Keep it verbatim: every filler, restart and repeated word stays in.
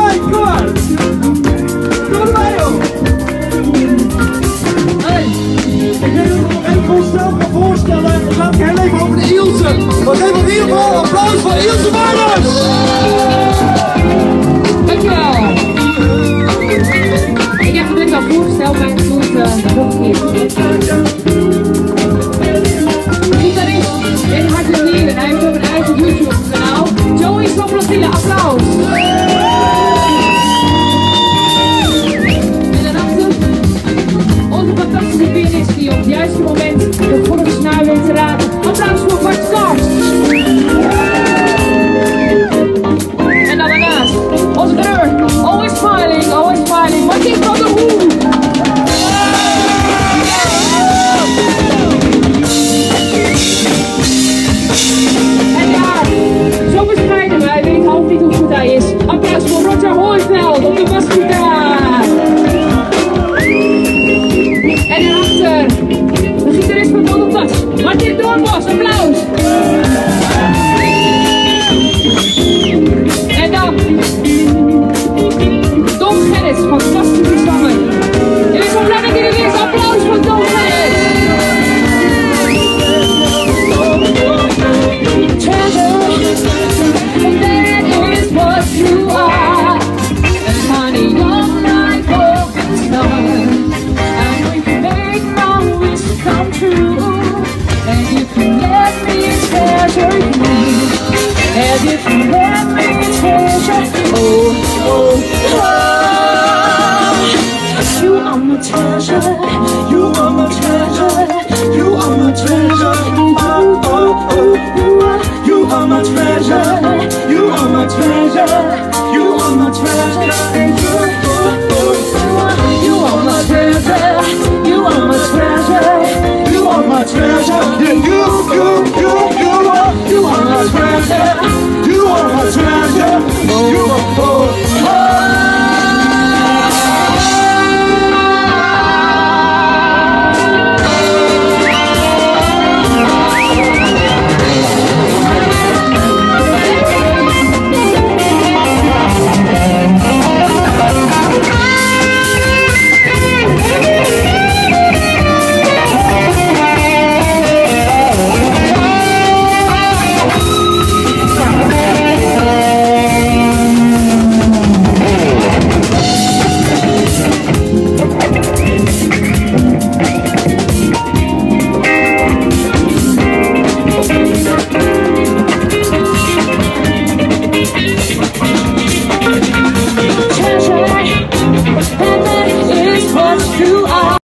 erbij, kom maar. Kom erbij, joh. Hey, ik weet dat ik nog één constel kan voorstellen. En dan gaat ik heel even over de Ilse. Maar geef in ieder geval een applaus voor Ilse Waarners. Dankjewel. Ik heb het net al voorgesteld, maar ik doe het uh, nog een keer. Gitarist in Hart en Nieren. Hij heeft ook een eigen YouTube kanaal. Joey Soplatiele, applaus. En daarachter onze fantastische pianist die op het juiste moment de volgende snaar weet te raden. Applaus voor Bart Kast. En dan daarnaast onze drummer. Always smiling, always smiling. Martin van der Hoek. En ja, zo bescheiden, maar hij weet half niet hoe goed hij is. Applaus voor Roger Hooiveld op de basgitaar. En daarachter de gitarist van Donderpas, Martin Doornbos, applaus. En dan Don Gerrits, fantastische zanger. Jullie zijn blij dat hij er is, applaus voor Don Gerrits. You are, and honey, you're my golden star. I know you can make my wish come true, and you can let me treasure you, and you can let me treasure. Oh, oh, oh. You are my treasure. You are my treasure. You are my treasure. Oh, oh, oh. You are, you are my treasure. You are my treasure. You are my treasure.